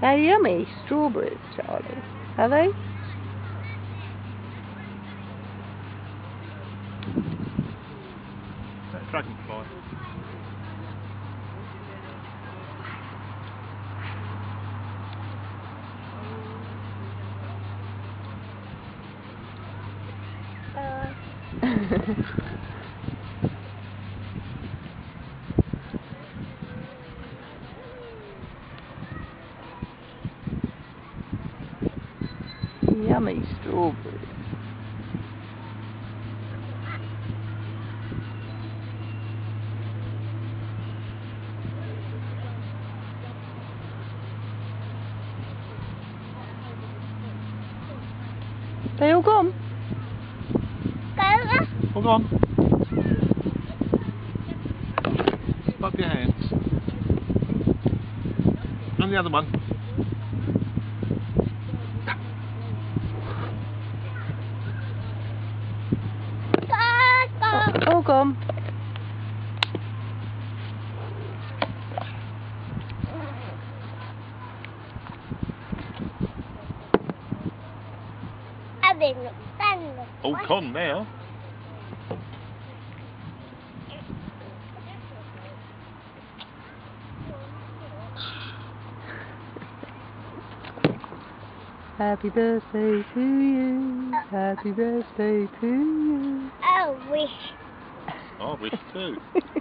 They're yummy strawberries, Charlie. Are they? That dragonfly. Yummy strawberries. They all gone? Hold on. Rub your hands. And the other one. All gone. All gone now. Happy birthday to you. Happy birthday to you. I wish too.